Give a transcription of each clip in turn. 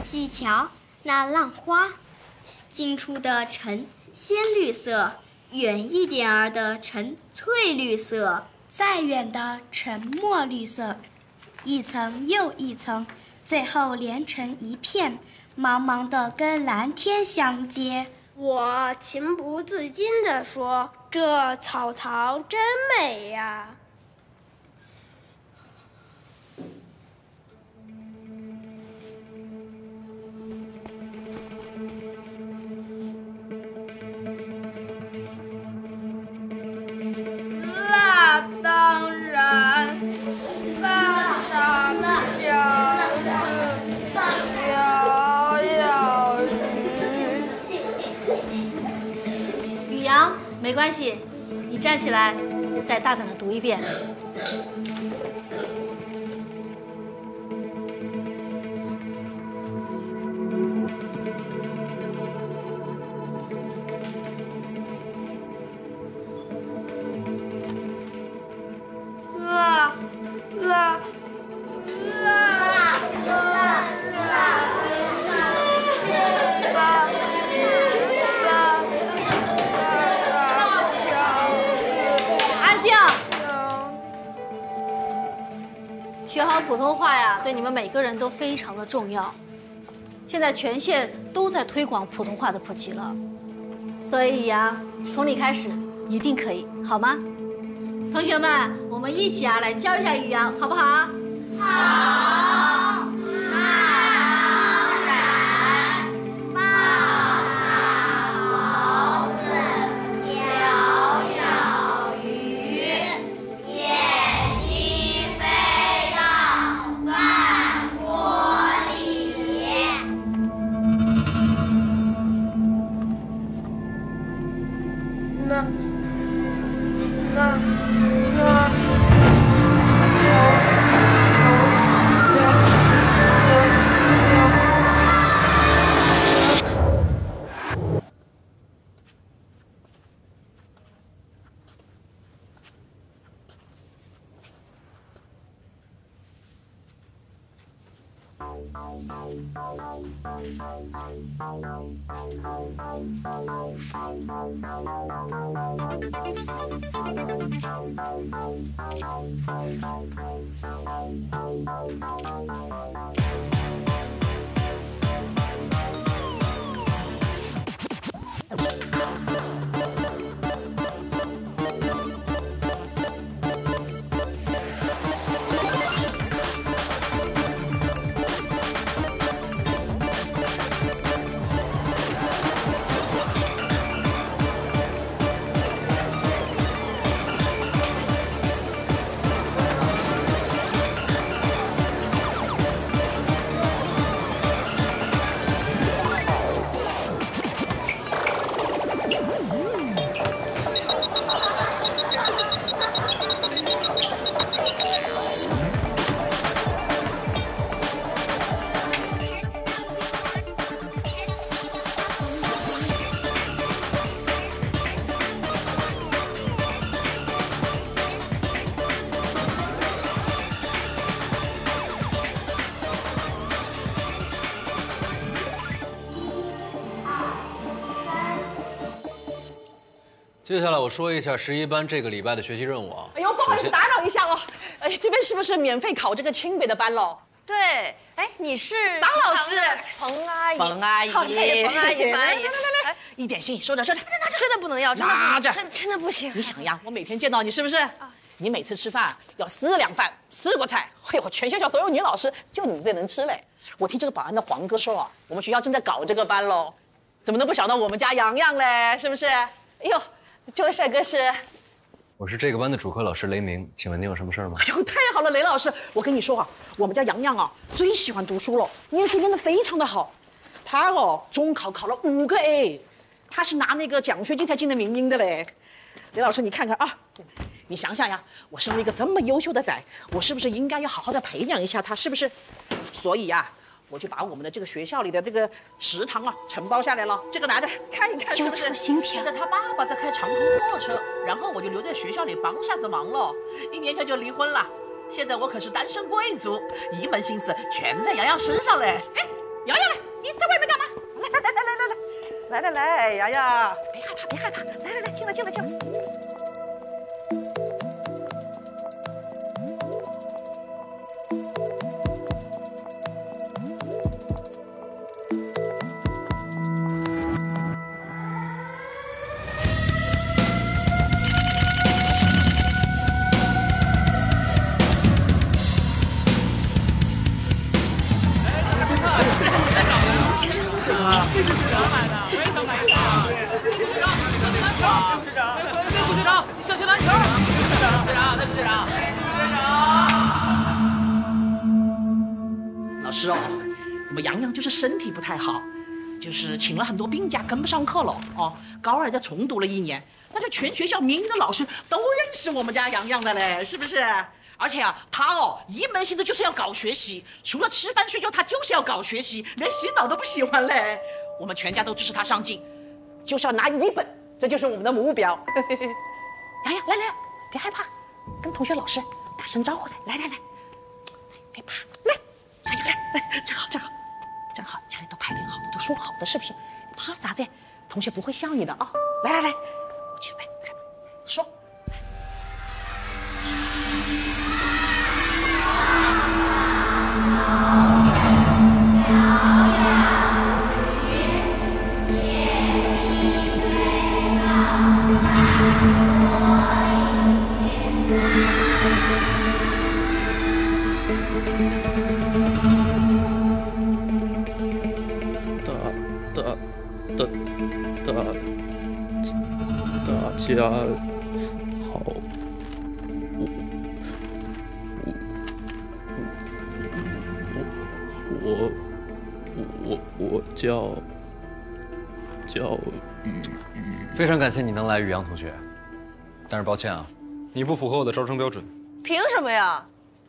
细瞧那浪花，近处的呈鲜绿色，远一点儿的呈翠绿色， 再远的呈墨绿色，一层又一层，最后连成一片，茫茫的跟蓝天相接。 我情不自禁地说：“这草堂真美呀！” 那当然，那当然是小小鱼。 宇阳，没关系，你站起来，再大胆的读一遍。学好普通话呀，对你们每个人都非常的重要。现在全县都在推广普通话的普及了，所以宇阳，从你开始，一定可以，好吗？同学们，我们一起来教一下宇阳，好不好？ 好。 接下来我说一下11班这个礼拜的学习任务啊。 哎呦，不好意思打扰一下哦。哎，这边是不是免费考这个清北的班喽？ 对，哎，你是张老师， 冯阿姨， 冯阿姨， 冯阿姨，冯阿姨， 来，一点心，收着收着， 真的不能要， 拿着， 真的不行。 你想呀，我每天见到你是不是？你每次吃饭要4两饭，4个菜，哎呦，全学校所有女老师就你最能吃嘞。我听这个保安的黄哥说啊，我们学校正在搞这个班喽，怎么能不想到我们家洋洋嘞？是不是？哎呦，这位帅哥是？ 我是这个班的主课老师雷明，请问您有什么事吗？ 哎呦，太好了，雷老师，我跟你说啊，我们家洋洋啊最喜欢读书了，念书念得非常的好。他哦，中考考了5个 A， 他是拿那个奖学金才进的民英的嘞。雷老师，你看看啊，你想想呀，我身为一个这么优秀的仔，我是不是应该要好好的培养一下他？是不是？所以呀，我就把我们的这个学校里的这个食堂啊承包下来了。这个拿着看一看，是不是？现在他爸爸在开长途货车，然后我就留在学校里帮下子忙了。1年前就离婚了，现在我可是单身贵族，一门心思全在洋洋身上嘞。哎， 洋洋来，你在外面干嘛？来，洋洋，别害怕，来，进来。老师哦，我们洋洋就是身体不太好，就是请了很多病假，跟不上课了哦。高二再重读了1年，那就全学校名誉的老师都认识我们家洋洋的嘞，是不是？而且啊，他哦一门心思就是要搞学习，除了吃饭睡觉，他就是要搞学习，连洗澡都不喜欢嘞。我们全家都支持他上进，就是要拿1本，这就是我们的目标。洋洋，来，别害怕，跟同学老师打声招呼噻，来，别怕，来，正好，家里都排练好的，都说好的，是不是？怕啥子？同学不会笑你的啊！来，过去来，说。 大家好，我叫雨。 非常感谢你能来，宇阳同学，但是抱歉啊，你不符合我的招生标准。 凭什么呀？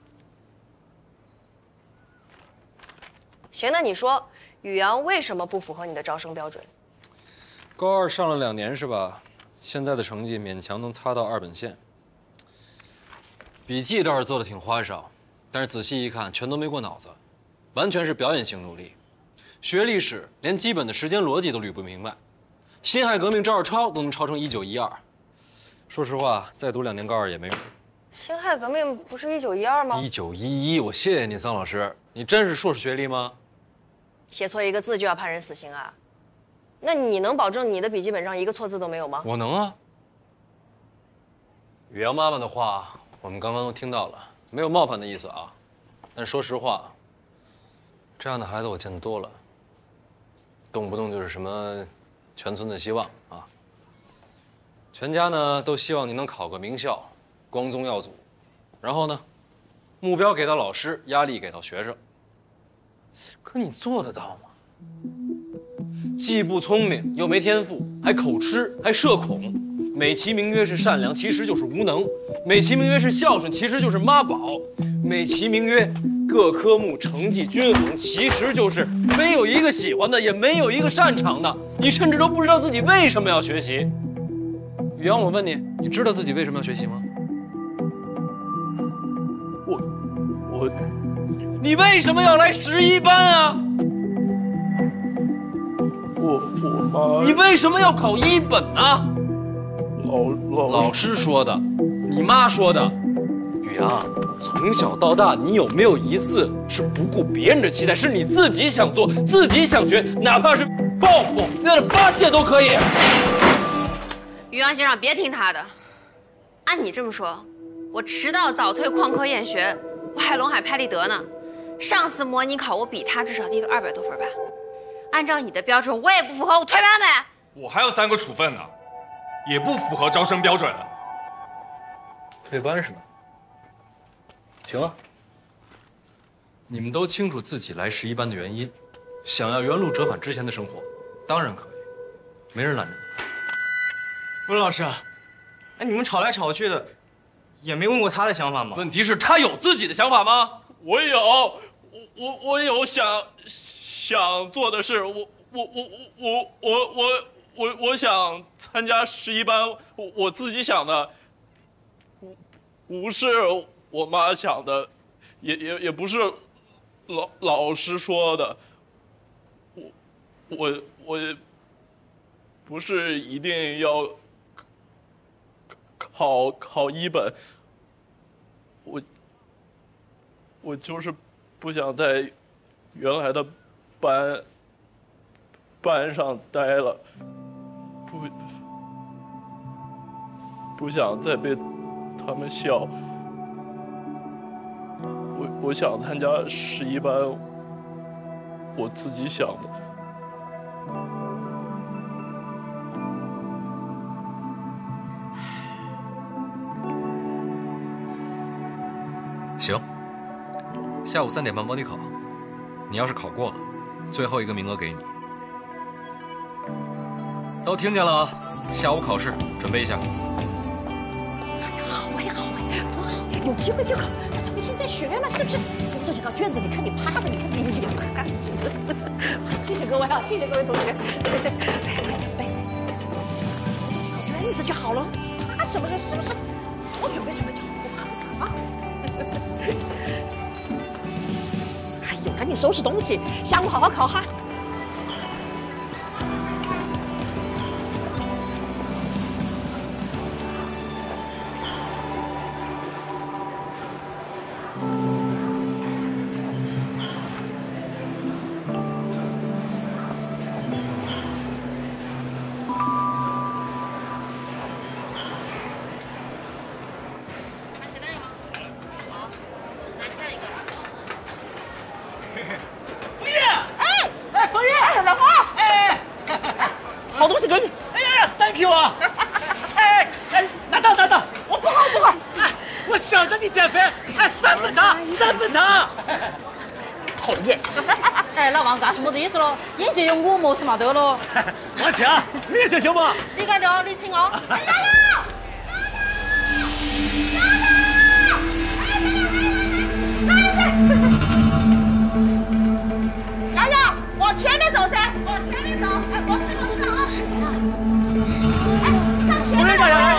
行，那你说，宇阳为什么不符合你的招生标准？ 高二上了2年是吧？现在的成绩勉强能擦到2本线。笔记倒是做的挺花哨，但是仔细一看，全都没过脑子，完全是表演型努力。学历史连基本的时间逻辑都捋不明白，辛亥革命照着抄都能抄成1912。说实话，再读2年高二也没用。 辛亥革命不是1912吗 ？1911，我谢谢你，桑老师，你真是硕士学历吗？ 写错一个字就要判人死刑啊？那你能保证你的笔记本上一个错字都没有吗？ 我能啊。宇阳妈妈的话，我们刚刚都听到了，没有冒犯的意思啊。但说实话，这样的孩子我见得多了，动不动就是什么全村的希望啊。全家呢都希望你能考个名校，光宗耀祖。然后呢，目标给到老师，压力给到学生。可你做得到吗？既不聪明又没天赋，还口吃，还社恐，美其名曰是善良，其实就是无能；美其名曰是孝顺，其实就是妈宝；美其名曰各科目成绩均衡，其实就是没有一个喜欢的，也没有一个擅长的。你甚至都不知道自己为什么要学习。宇阳，我问你，你知道自己为什么要学习吗？你为什么要来11班啊？ 我妈。 你为什么要考1本啊？老师说的，你妈说的。宇阳，从小到大，你有没有一次是不顾别人的期待，是你自己想做、自己想学，哪怕是报复、为了发泄都可以？ 宇阳学长，别听他的。按你这么说，我迟到早退旷课厌学，我还龙海拍立得呢。上次模拟考我比他至少低个200多分吧。按照你的标准，我也不符合，我退班呗。 我还有3个处分呢，也不符合招生标准了。 退班是吗？行啊。你们都清楚自己来11班的原因，想要原路折返之前的生活，当然可以，没人拦着你。 不是老师，哎，你们吵来吵去的，也没问过他的想法吗？ 问题是，他有自己的想法吗？ 我有想做的事，我想参加11班，我自己想的，不是我妈想的，也不是老师说的， 我不是一定要考一本，我就是不想在原来的班上待了，不想再被他们笑。我想参加11班，我自己想的。 行，下午3点半模拟考，你要是考过了，最后一个名额给你。都听见了啊！下午考试，准备一下。 好哎，好哎，多好！有机会就考，重新再学嘛，是不是？多做几套卷子，你看你趴的，你看你一点不干净。谢谢各位啊，谢谢各位同学。背，卷子就好了，怕什么事？是不是？多准备就好，不考啊！哎呦，赶紧收拾东西，下午好好考哈。 干什么子意思咯？眼界有我么事嘛得了。 我请，你也请行不？ 你干的，你请哦。来了！来了！往前面走噻，往前面走。哎，我知道啊。谁呀？哎，上前面。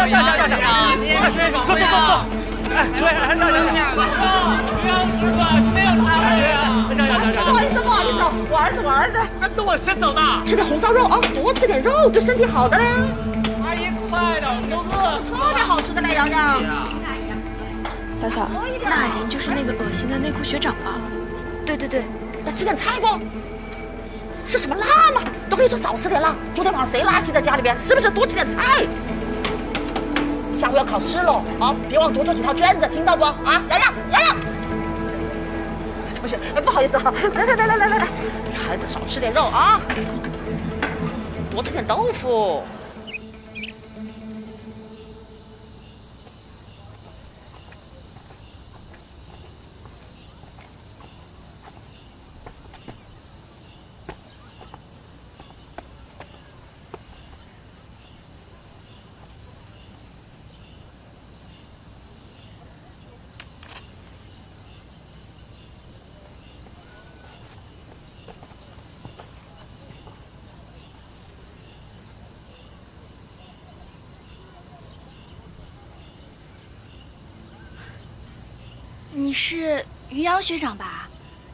走。哎，对，杨师傅，今天要查你。 不好意思，我儿子。 那我先走的。 吃点红烧肉啊，多吃点肉，对身体好的嘞。 阿姨，快点，都饿死了。 特别好吃的嘞，洋洋。 嫂嫂，那人就是那个恶心的内裤学长吧？ 对，要吃点菜不？吃什么辣嘛？都可以说少吃点辣。昨天晚上谁拉稀在家里边？是不是多吃点菜？下午要考试了啊，别忘多做几套卷子，听到不？啊，洋洋。同学，不好意思哈，来，女孩子少吃点肉啊，多吃点豆腐。 你是余姚学长吧？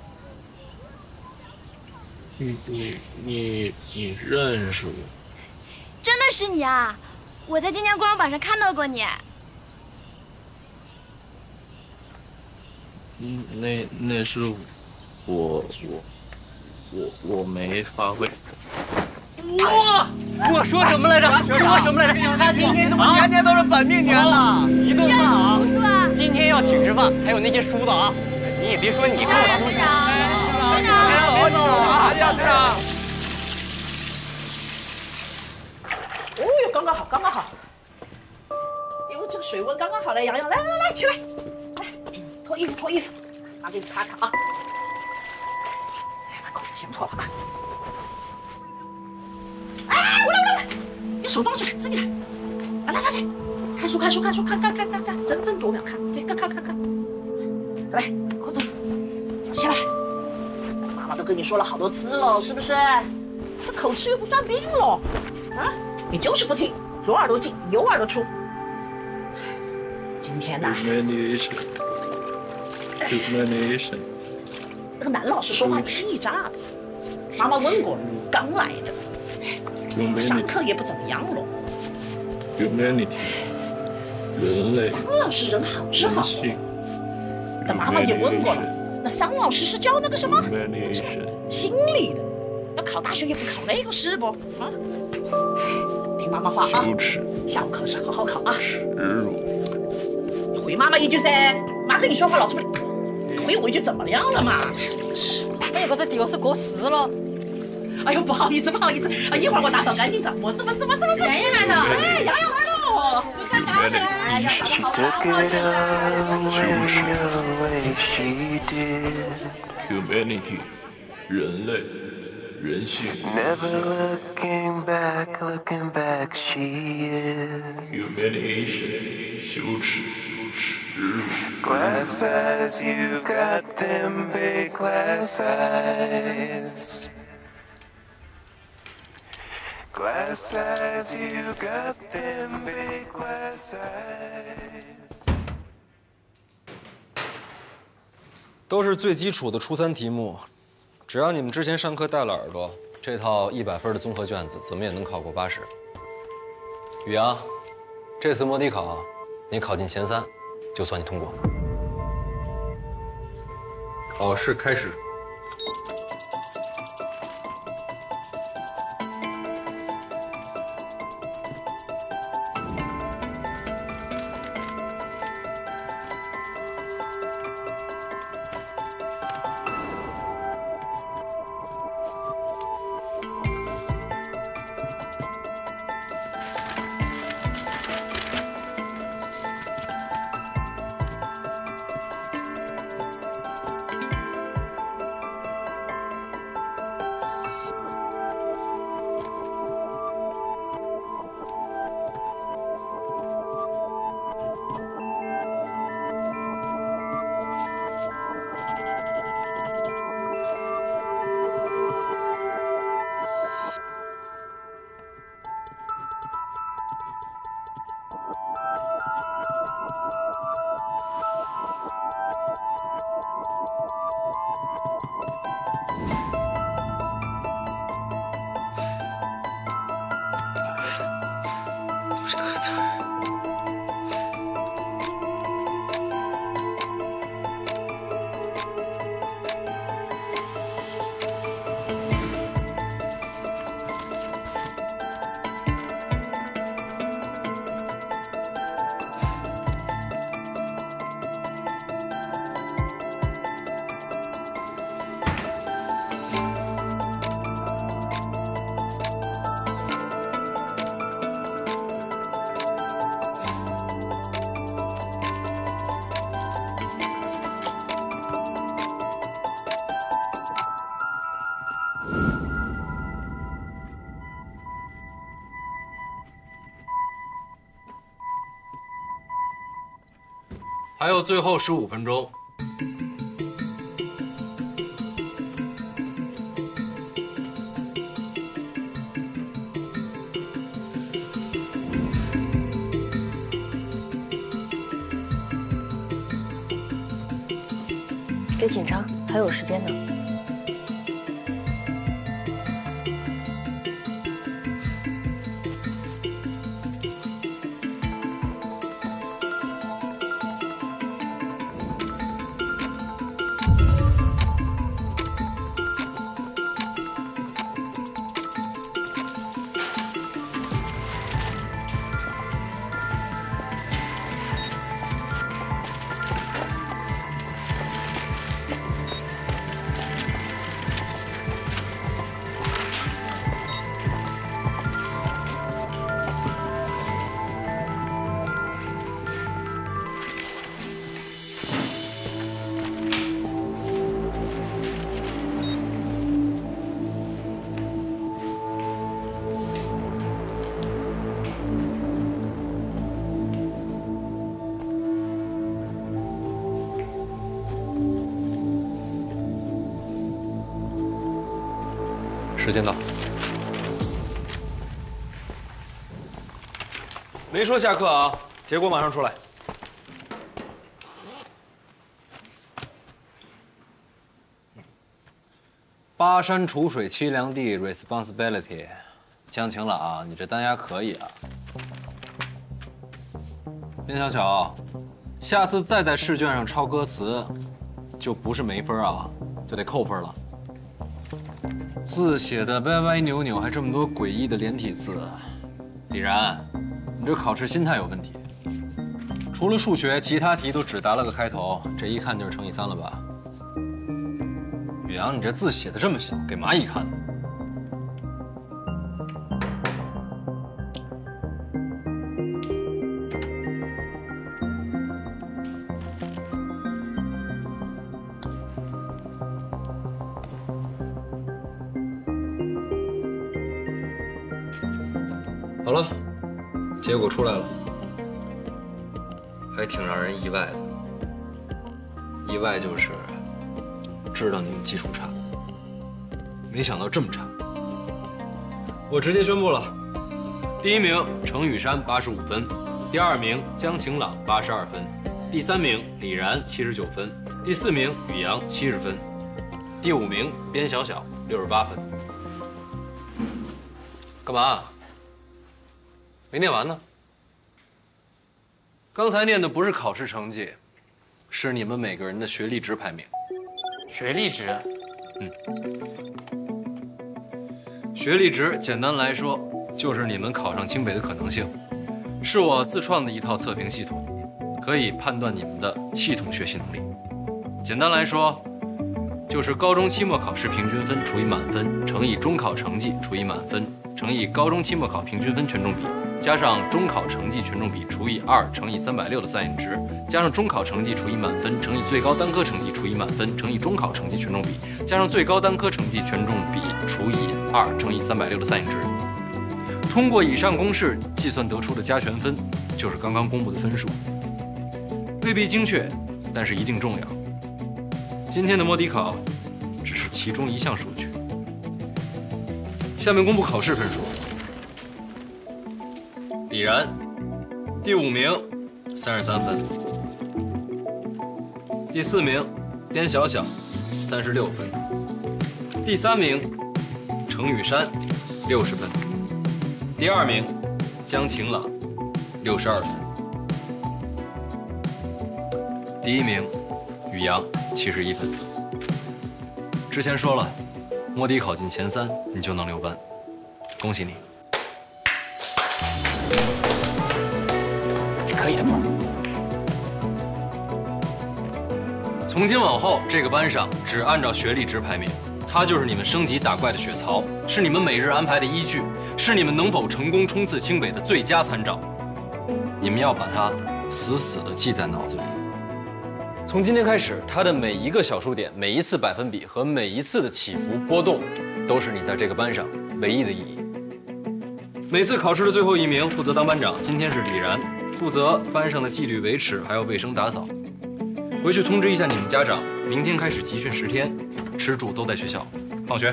你认识我？ 真的是你啊！我在今天光荣榜上看到过你。 那是我没发挥。 我说什么来着？他今天怎么年年都是本命年了？一顿饭啊！今天要请吃饭，还有那些输的啊！你也别说你跟我同学。别走啊！队长。 哦哟，刚刚好。哎呦，这个水温刚刚好嘞，洋洋，来，起来，来，脱衣服，妈给你擦啊！哎，把口罩先脱了啊！哎，我来，你手放下来，自己来，来，看书，看，争分夺秒看，对，看，来，快走，坐起来。妈妈都跟你说了好多次了，是不是？这口吃又不算病了，啊？你就是不听，左耳朵进，右耳朵出。今天呐，那个男老师说话也是一炸的。 妈妈问过了，刚来的，上课也不怎么样了。 Humanity， 人类。 桑老师人好是好，但妈妈也问过了，那桑老师是教那个什么心理的，要考大学也不考那个试不啊？听妈妈话啊，下午考试好好考啊。耻辱。回妈妈一句噻，妈跟你说话老是不回我一句怎么样了嘛？真是。 哎呀，这地方是过时了。 哎呦，不好意思啊，一会儿我打扫干净噻。没事。洋洋来了，哎，洋洋来了，不在家的，哎呀，打得好 Humanity， 人类，人性。 Never looking back, she is. Humiliation， 羞耻。 Glass eyes, you got them big glass eyes. Glass eyes, you got them big glass eyes. 都是最基础的初3题目，只要你们之前上课带了耳朵，这套100分的综合卷子怎么也能考过80。宇阳，这次模拟考你考进前3，就算你通过。 考试开始。 还有最后15分钟。 别紧张，还有时间呢。 时间到。没说下课啊，结果马上出来。 巴山楚水凄凉地 responsibility， 江晴朗，你这单押可以啊。边小小，下次再在试卷上抄歌词，就不是没分啊，就得扣分了。字写的歪歪扭扭，还这么多诡异的连体字，李然，你这考试心态有问题。除了数学，其他题都只答了个开头，这一看就是乘以3了吧？宇阳，你这字写的这么小，给蚂蚁看的。好了，结果出来了，还挺让人意外的。意外就是知道你们基础差，没想到这么差。我直接宣布了，第1名程雨山85分，第2名江晴朗82分，第3名李然79分，第4名宇阳70分，第5名边小小68分。干嘛？没念完呢。刚才念的不是考试成绩，是你们每个人的学历值排名。 学历值？ 学历值简单来说，就是你们考上清北的可能性，是我自创的一套测评系统，可以判断你们的系统学习能力。简单来说，就是高中期末考试平均分除以满分，乘以中考成绩除以满分，乘以高中期末考平均分权重比，加上中考成绩权重比除以2乘以360的Sin值，加上中考成绩除以满分乘以最高单科成绩除以满分乘以中考成绩权重比，加上最高单科成绩权重比除以2乘以360的Sin值。通过以上公式计算得出的加权分，就是刚刚公布的分数。未必精确，但是一定重要。今天的摸底考只是其中一项数据。下面公布考试分数。李然，第5名，33分；第4名，边小小，36分；第3名，程雨山，60分；第2名，江晴朗，62分；第1名，宇阳，71分。之前说了，摸底考进前3，你就能留班，恭喜你。 可以的吗？ 从今往后，这个班上只按照学历值排名，它就是你们升级打怪的血槽，是你们每日安排的依据，是你们能否成功冲刺清北的最佳参照。你们要把它死死地记在脑子里。从今天开始，它的每一个小数点、每一次百分比和每一次的起伏波动，都是你在这个班上唯一的意义。每次考试的最后1名负责当班长，今天是李然，负责班上的纪律维持，还有卫生打扫。回去通知一下你们家长，明天开始集训10天，吃住都在学校。放学。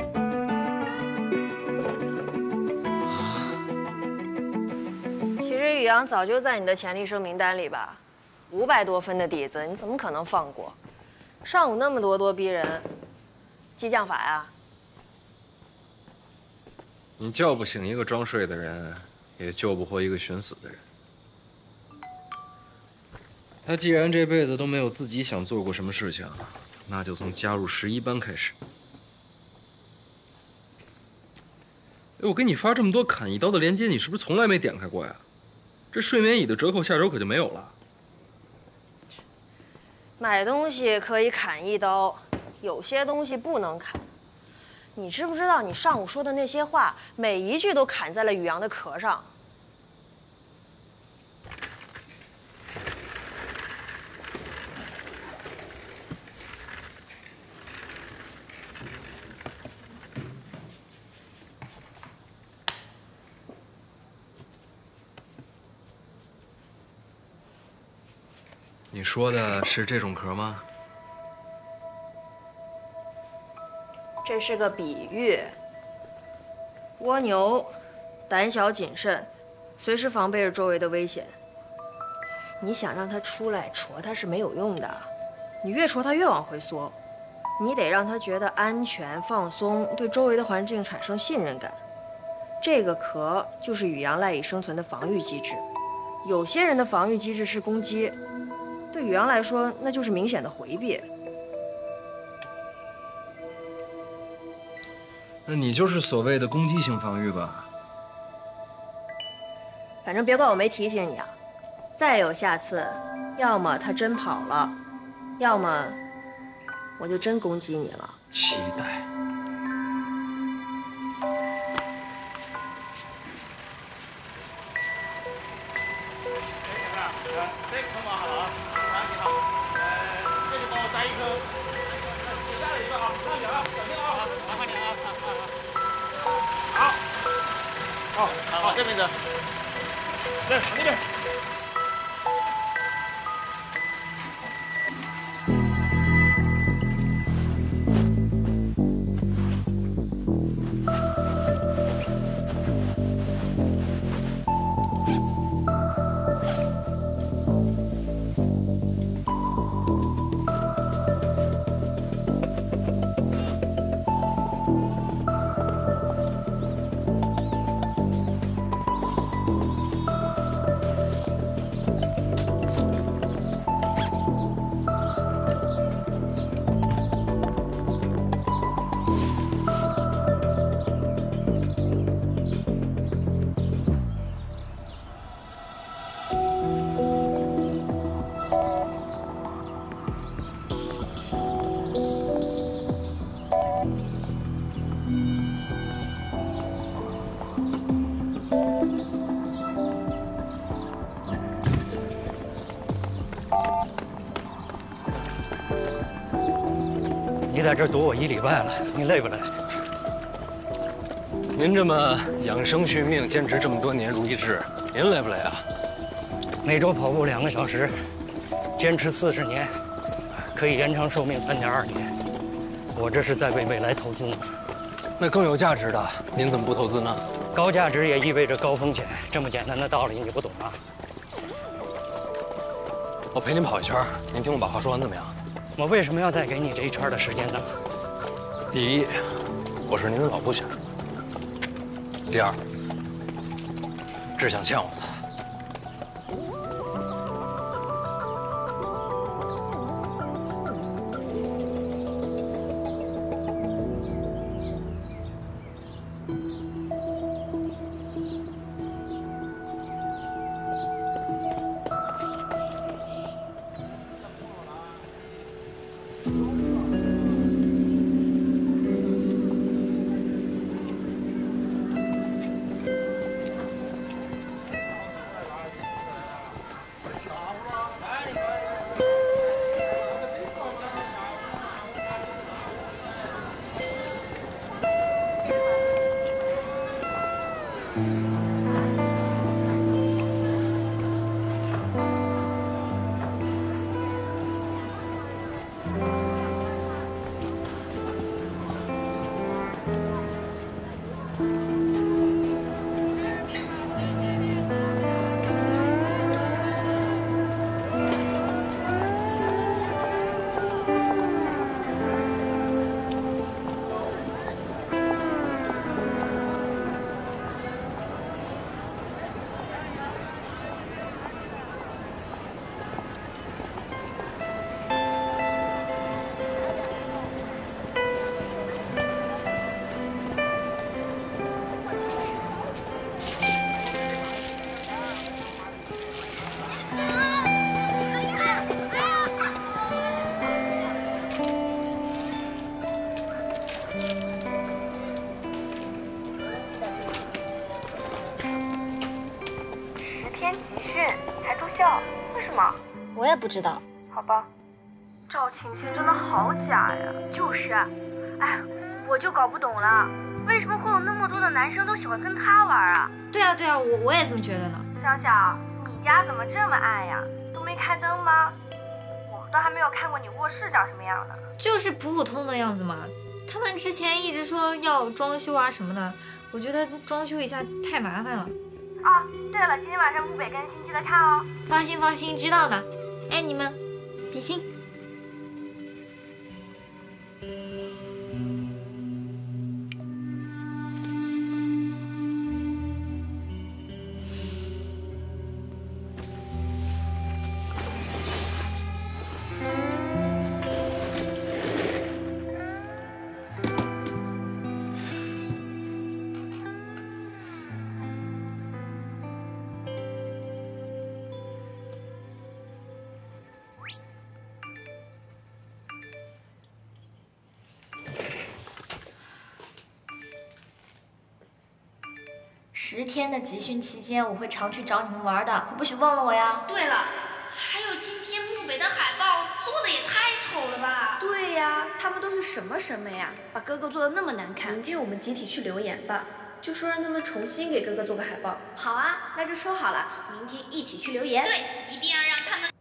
其实宇阳早就在你的潜力生名单里吧，500多分的底子，你怎么可能放过？上午那么咄逼人，激将法呀？ 你叫不醒一个装睡的人，也救不活一个寻死的人。他既然这辈子都没有自己想做过什么事情，那就从加入11班开始。哎，我给你发这么多砍一刀的链接，你是不是从来没点开过呀？这睡眠椅的折扣下周可就没有了。 买东西可以砍一刀，有些东西不能砍。你知不知道，你上午说的那些话，每一句都砍在了宇阳的壳上。 你说的是这种壳吗？ 这是个比喻。蜗牛胆小谨慎，随时防备着周围的危险。你想让它出来戳它是没有用的，你越戳它越往回缩。 你得让他觉得安全、放松，对周围的环境产生信任感。这个壳就是宇阳赖以生存的防御机制。有些人的防御机制是攻击，对宇阳来说，那就是明显的回避。 那你就是所谓的攻击性防御吧？ 反正别怪我没提醒你啊！再有下次，要么他真跑了，要么我就真攻击你了。 期待。 这个坑挖好了啊，你好，这里帮我栽一坑，底下有一个啊，看点啊，小心啊，麻烦你啊，好，这边走，对，往那边。 你在这堵我1礼拜了，你累不累？ 您这么养生续命，坚持这么多年如一日，您累不累啊？ 每周跑步2个小时，坚持40年，可以延长寿命3.2年。我这是在为未来投资呢。 那更有价值的，您怎么不投资呢？ 高价值也意味着高风险，这么简单的道理你不懂啊？ 我陪您跑一圈，您听我把话说完怎么样？ 我为什么要再给你这1圈的时间呢？ 第一，我是您的老部下；第二，志向欠我的。 我也不知道。 好吧，赵晴晴真的好假呀。就是，哎，我就搞不懂了，为什么会有那么多的男生都喜欢跟她玩啊？ 对啊，我也这么觉得呢。 小小，你家怎么这么暗呀？都没开灯吗？我都还没有看过你卧室长什么样呢。 就是普普通的样子嘛。他们之前一直说要装修啊什么的，我觉得装修一下太麻烦了。 啊，对了，今天晚上部北更新记得看哦。 放心，知道的。哎，你们，比心。 10天的集训期间，我会常去找你们玩的，可不许忘了我呀。 对了，还有今天漠北的海报做的也太丑了吧？ 对呀，他们都是什么审美啊？把哥哥做的那么难看。明天我们集体去留言吧，就说让他们重新给哥哥做个海报。好啊，那就说好了，明天一起去留言。 对，一定要让他们。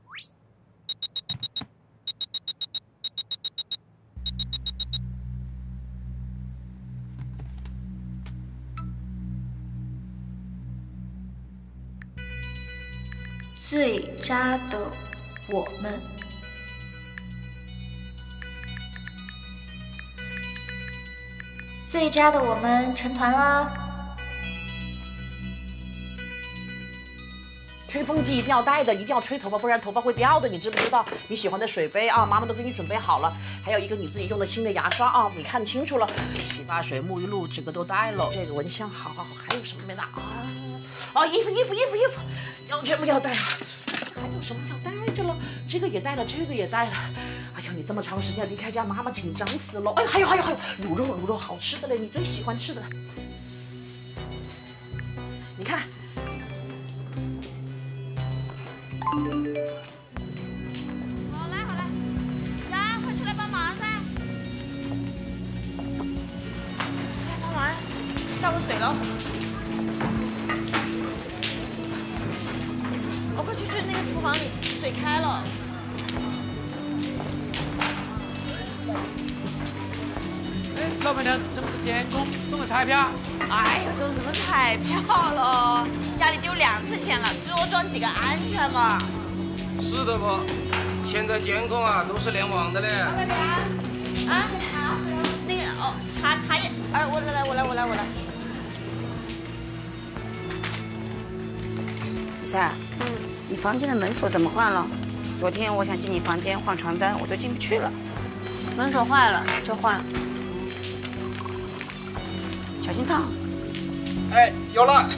最渣的我们。最渣的我们成团啦！ 吹风机一定要带的，一定要吹头发，不然头发会掉的，你知不知道？你喜欢的水杯啊，妈妈都给你准备好了，还有一个你自己用的新的牙刷啊，你看清楚了，洗发水、沐浴露这个都带了，这个蚊香，好，还有什么没带啊？衣服，要全部要带了，还有什么要带着了？这个也带了，这个也带了。哎呦，你这么长时间离开家，妈妈紧张死了。哎，还有，卤肉好吃的嘞，你最喜欢吃的。你看。 好来，三，快出来帮忙噻！出来帮忙，倒个水喽！哦，快去那个厨房里，水开了。 哎，老板娘，这不是监工送的彩票？ 哎呀，中什么彩票了？家里丢2次钱了，多装几个安全嘛。 是的不？现在监控啊都是联网的嘞。 老板娘，啊，那个哦，茶叶，哎，我来。 李三，你房间的门锁怎么换了？昨天我想进你房间换床单，我都进不去了。 门锁坏了就换。 小心烫。 哎，有了。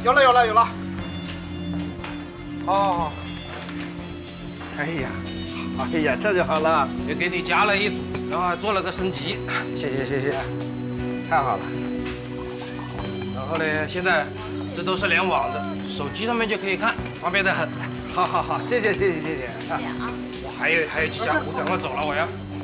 哦。哎呀，这就好了， 也给你加了一组，然后还做了个升级。 谢谢，太好了。 然后呢，现在这都是联网的，手机上面就可以看，方便得很。 好，谢谢。 谢谢啊。 我还有几家，我赶快走了，我要。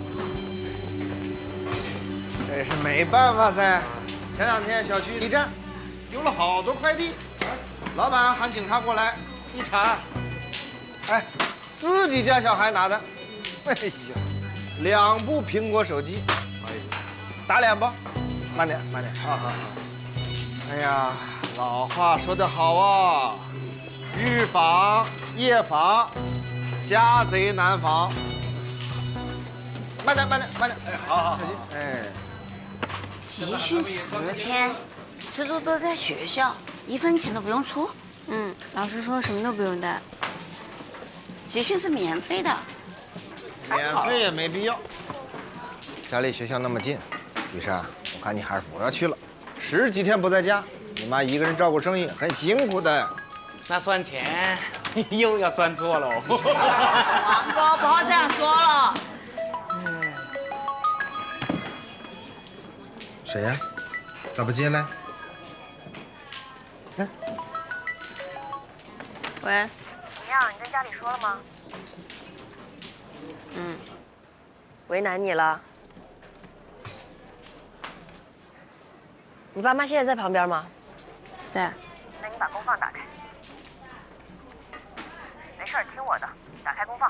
这是没办法噻。前2天小区地震，丢了好多快递，老板喊警察过来一查，哎，自己家小孩拿的，哎呀，2部苹果手机，哎呀，打脸不？慢点，好。哎呀，老话说得好啊，日防夜防，家贼难防。慢点，哎，好，小心，哎。 集训10天，吃住都在学校，1分钱都不用出。 老师说什么都不用带。 集训是免费的。 免费也没必要。家离学校那么近，雨珊，我看你还是不要去了。10几天不在家，你妈一个人照顾生意很辛苦的。 那算钱又要算错了。 王哥，不要这样说了。 谁呀？咋不进来？哎， 喂。 怎么样？你跟家里说了吗？为难你了。你爸妈现在在旁边吗？ 在。 那你把功放打开。没事儿，听我的，打开功放。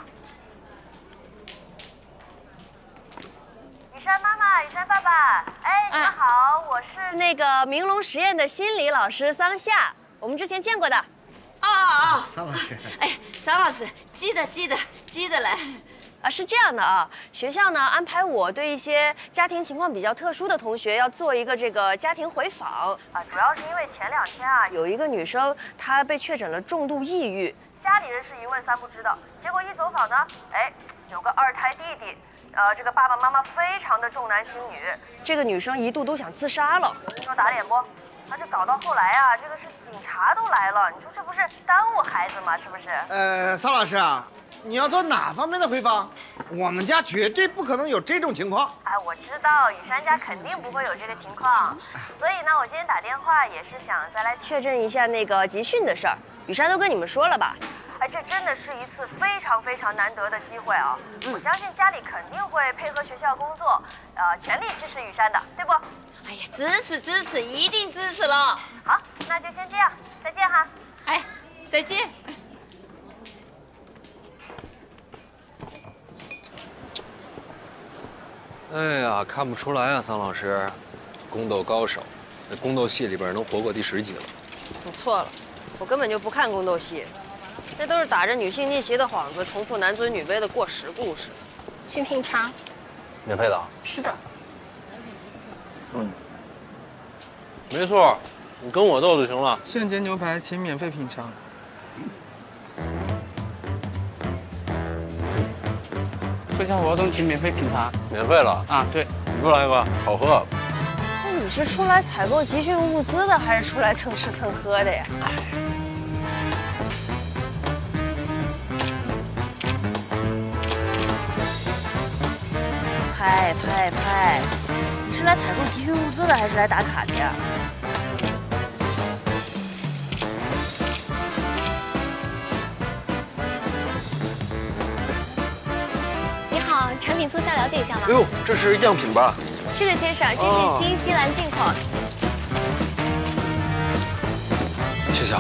雨珊妈妈，雨珊爸爸，哎，你们好，我是那个明龙实验的心理老师桑夏，我们之前见过的。 桑老师。 哎，桑老师，记得嘞。 是这样的啊，学校呢安排我对一些家庭情况比较特殊的同学要做一个这个家庭回访啊，主要是因为前2天啊，有一个女生她被确诊了重度抑郁，家里人是一问3不知道，结果一走访呢，哎，有个2胎弟弟，这个爸爸妈妈非常的重男轻女，这个女生一度都想自杀了，你说打脸不？这搞到后来啊，这个是警察都来了，你说这不是耽误孩子吗？是不是？ 桑老师啊。 你要做哪方面的回访？我们家绝对不可能有这种情况。 哎，我知道雨山家肯定不会有这个情况，所以呢，我今天打电话也是想再来确认一下那个集训的事儿。雨山都跟你们说了吧？ 哎，这真的是一次非常非常难得的机会哦。我相信家里肯定会配合学校工作，全力支持雨山的，对不？ 哎呀，支持，一定支持了。 好，那就先这样，再见哈。 哎，再见。 哎呀，看不出来啊，桑老师，宫斗高手，在宫斗戏里边能活过第10集了。 你错了，我根本就不看宫斗戏，那都是打着女性逆袭的幌子，重复男尊女卑的过时故事。 请品尝。 免费的？ 是的。 没错，你跟我斗就行了。 现煎牛排，请免费品尝。吃香活动，请免费品尝。 免费了啊？对。 你给我来一个，好喝。 那你是出来采购集训物资的，还是出来蹭吃蹭喝的呀？拍！你是来采购集训物资的，还是来打卡的呀？ 你好，产品粗项了解一下吗？ 哎呦，这是样品吧？ 是的，先生，这是新西兰进口。 谢谢啊。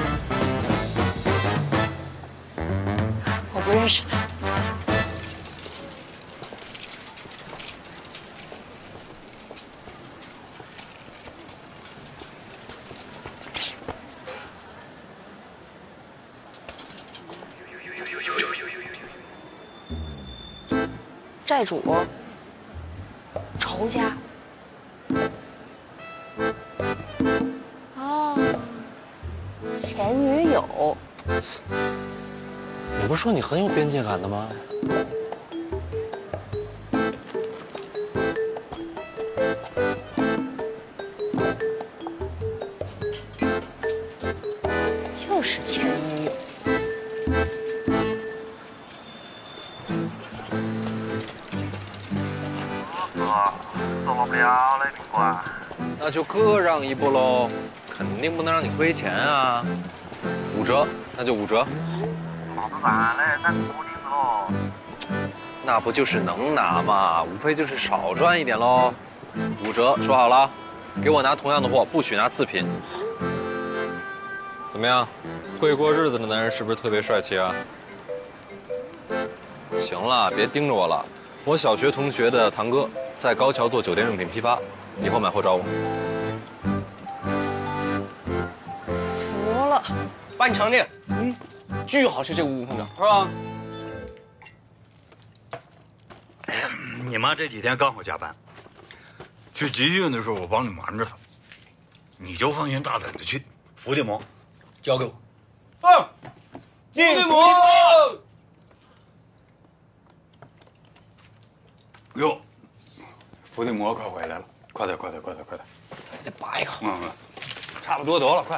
我不认识他。债主，仇家。哦，前女友。 你不是说你很有边界感的吗？ 就是前女友。 做不了嘞，宾馆。 那就各让一步喽，肯定不能让你亏钱啊。5折，那就5折。 老子咋嘞？咱固定的喽。 那不就是能拿嘛，无非就是少赚一点喽。5折，说好了，给我拿同样的货，不许拿次品。怎么样，会过日子的男人是不是特别帅气啊？行了，别盯着我了。我小学同学的堂哥在高桥做酒店用品批发，以后买货找我。 服了， 爸，你尝这个，巨好吃，这个五谷凤爪是吧？你妈这几天刚好加班，去集训的时候我帮你瞒着她，你就放心大胆的去。伏地魔，交给我。 伏地魔。 哟，伏地魔快回来了，快点！ 再拔一口。 差不多得了，快。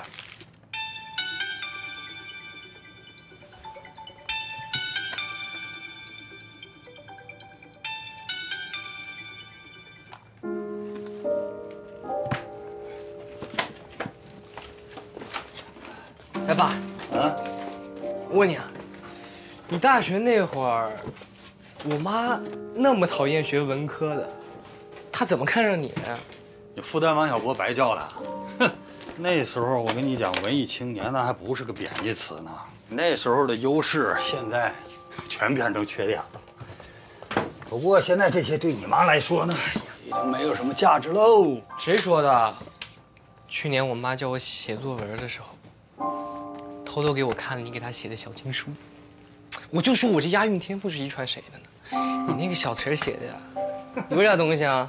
哎，爸，我问你啊，你大学那会儿，我妈那么讨厌学文科的，她怎么看上你的呀？ 你复旦王小波白叫了，哼！那时候我跟你讲，文艺青年那还不是个贬义词呢。那时候的优势，现在全变成缺点了。不过现在这些对你妈来说呢，已经没有什么价值喽。 谁说的？去年我妈叫我写作文的时候，偷偷给我看了你给她写的小情书。我就说我这押韵天赋是遗传谁的呢？你那个小词儿写的呀，有点东西啊。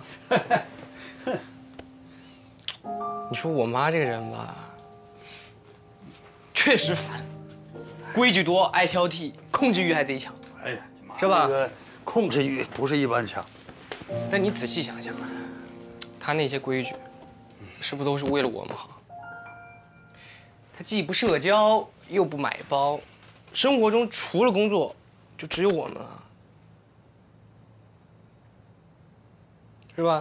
你说我妈这个人吧，确实烦，规矩多，爱挑剔，控制欲还贼强。 哎呀，你妈是吧？ 控制欲不是一般强。 但你仔细想想，她那些规矩，是不是都是为了我们好？她既不社交，又不买包，生活中除了工作， 就只有我们了，是吧？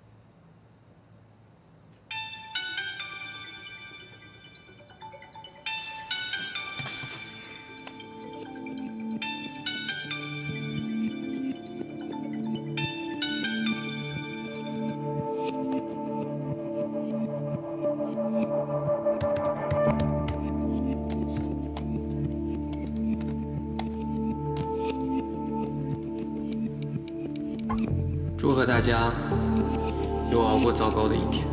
祝贺大家又熬过糟糕的一天。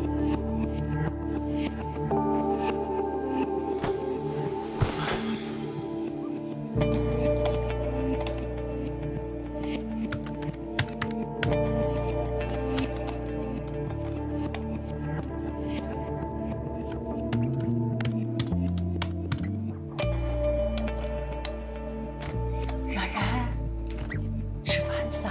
冉冉，吃饭撒。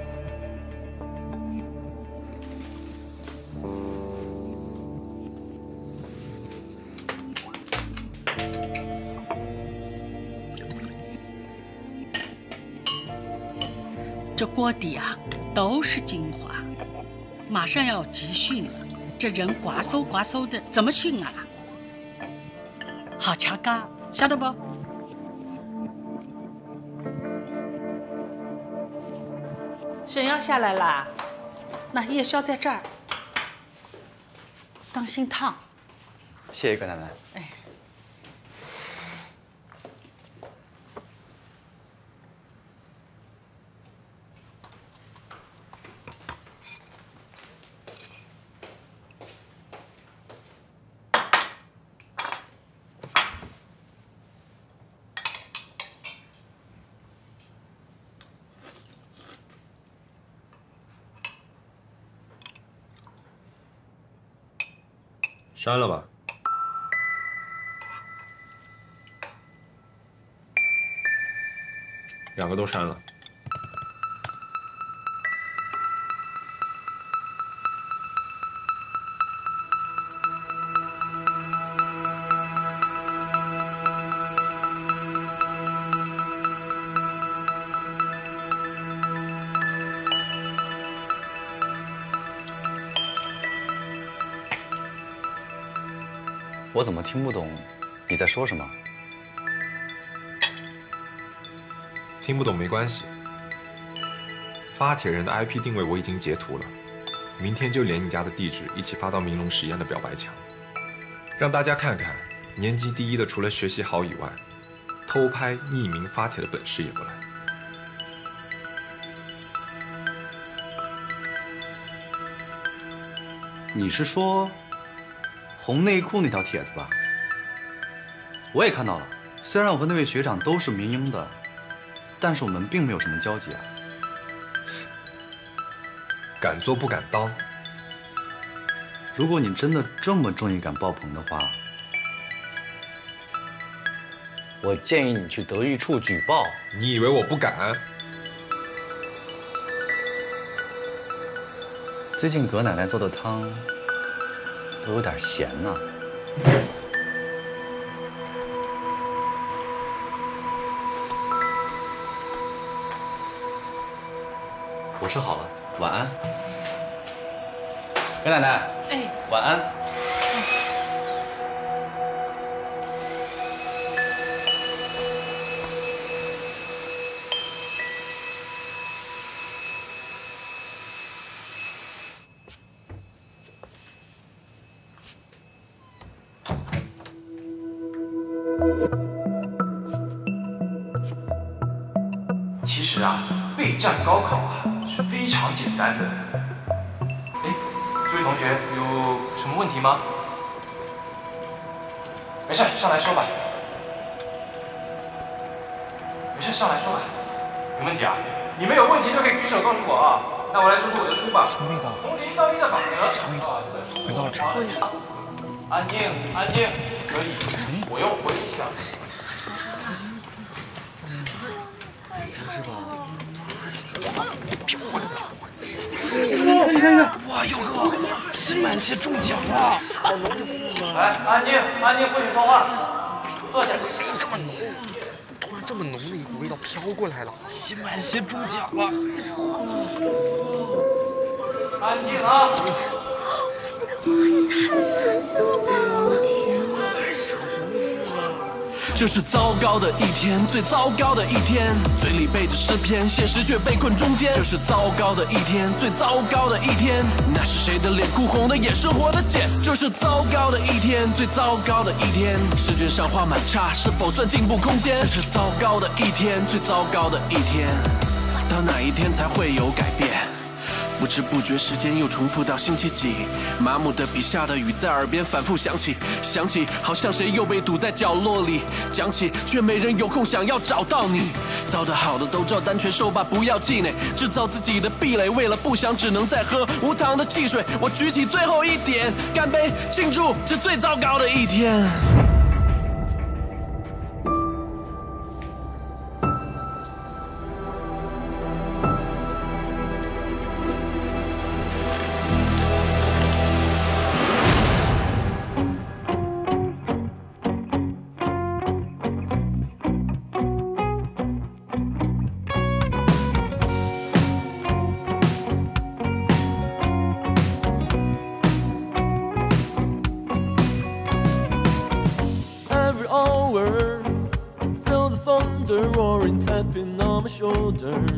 这锅底啊都是精华，马上要集训了，这人刮嗖刮嗖的，怎么训啊？好吃嘎，晓得不？沈阳下来啦，那夜宵在这儿，当心烫。 谢谢葛奶奶。 哎。 删了吧。2个都删了。 我怎么听不懂你在说什么？ 听不懂没关系。发帖人的 IP 定位我已经截图了，明天就连你家的地址一起发到明龙实验的表白墙，让大家看看年级第一的除了学习好以外，偷拍匿名发帖的本事也不赖。 你是说红内裤那条帖子吧？我也看到了，虽然我和那位学长都是民英的，但是我们并没有什么交集啊。 敢做不敢当。 如果你真的这么正义感爆棚的话，我建议你去德育处举报。 你以为我不敢？ 最近葛奶奶做的汤都有点咸呐。我吃好了，晚安。葛奶奶， 哎， 晚安。 其实啊，备战高考啊是非常简单的。哎，这位同学有什么问题吗？没事，上来说吧。没事，上来说吧。有问题啊？你们有问题都可以举手告诉我啊。那我来说说我的书吧。什么味道？从零到一的法则。什么味道？味道臭呀！安静，安静，可以。我用回想。 不是吧？ 你看，哇，佑哥，新满血中奖了！来，安静，安静，不许说话，坐下。这么浓，突然这么浓的一股味道飘过来了。 新买的鞋中奖了。 安静啊！ 这也太神奇了吧！天哪！ 这是糟糕的一天，最糟糕的一天。嘴里背着诗篇，现实却被困中间。这是糟糕的一天，最糟糕的一天。那是谁的脸哭红的眼，生活的茧。这是糟糕的一天，最糟糕的一天。试卷上画满叉，是否算进步空间？这是糟糕的一天，最糟糕的一天。到哪一天才会有改变？ 不知不觉，时间又重复到星期几。麻木的笔下的雨在耳边反复响起，想起好像谁又被堵在角落里。讲起却没人有空想要找到你。糟的好的都照单全收吧，不要气馁。制造自己的壁垒，为了不想只能再喝无糖的汽水。我举起最后一点，干杯，庆祝这最糟糕的一天。 shoulder.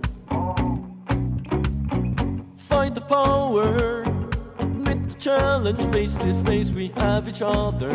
Fight the power, meet the challenge, face to face we have each other.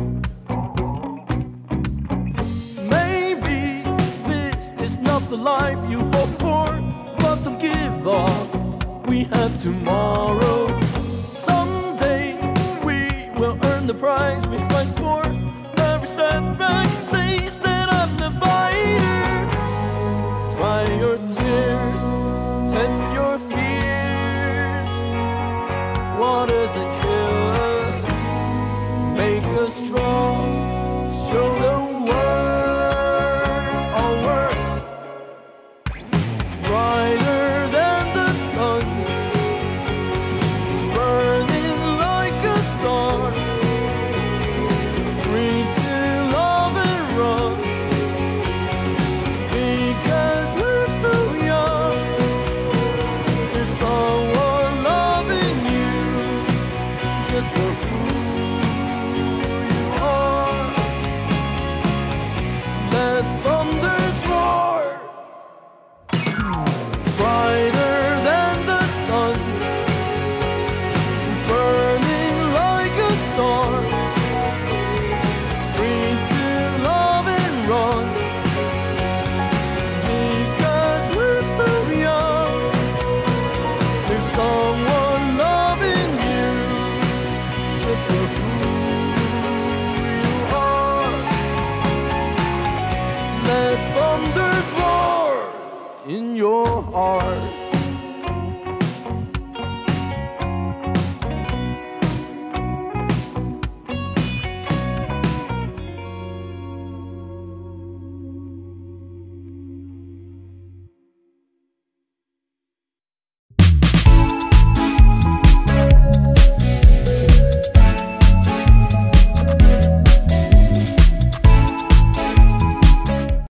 Maybe this is not the life you hope for, but don't give up, we have tomorrow. Someday we will earn the prize we fight for. Every setback says that I'm the fighter. Dry your tears, tame your fears. What doesn't kill us, make us strong, show the world our worth. Brighter than the sun, burning like a star. Free to love and run, because we're so young. There's someone loving you just for who you are. Let thunders roar. Brighter than the sun, burning like a star. Free to love and run, because we're so young. There's someone loving you just for who you are. Let thunders roar in your heart.